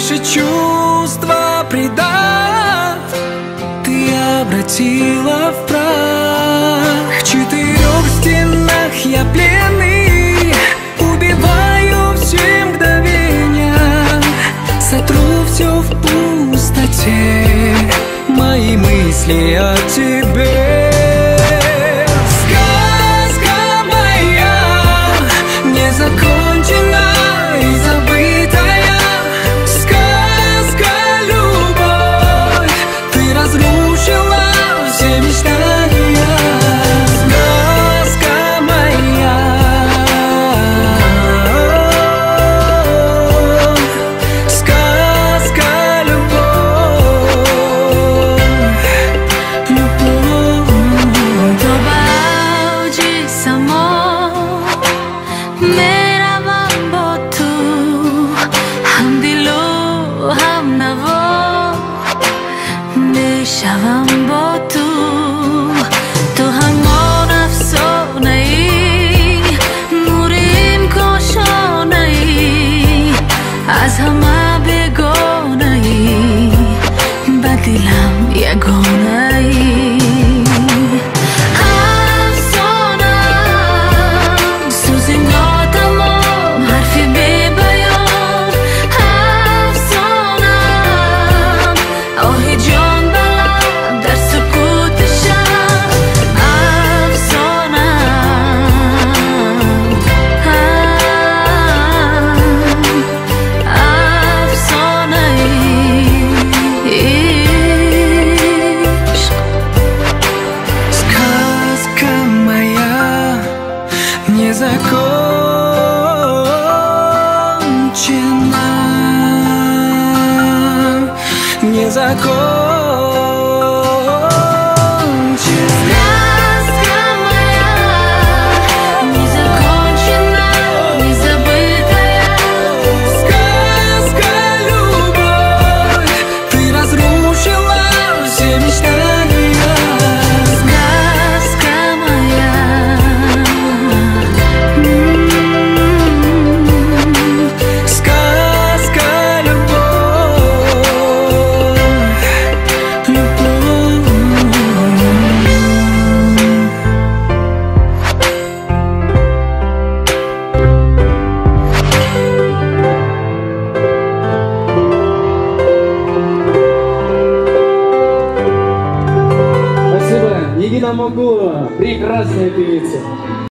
Наши чувства предав, ты обратила в прах. В 4 стенах я пленный, убиваю все мгновения, сотру все в пустоте, мои мысли о тебе. Сказка моя, незаконченная и забытая. Сказка, любовь, ты разрушила все мечтания. Сказка моя, сказка, любовь, любовь. तो बाउजी samo मेरा बम्बो तू हम दिलो हम नवो निशावम्बो तू तो हम नफ्सो नहीं मुरीम कोशो नहीं आज हम बेगो नहीं बदिलाम या गो नहीं. Незакончена, незакончена. Сказка моя, незакончена, незабытая. Сказка, любовь, ты разрушила все мечтания. Сказка моя, сказка, любовь, любовь. Спасибо, Егина Могула, прекрасная певица.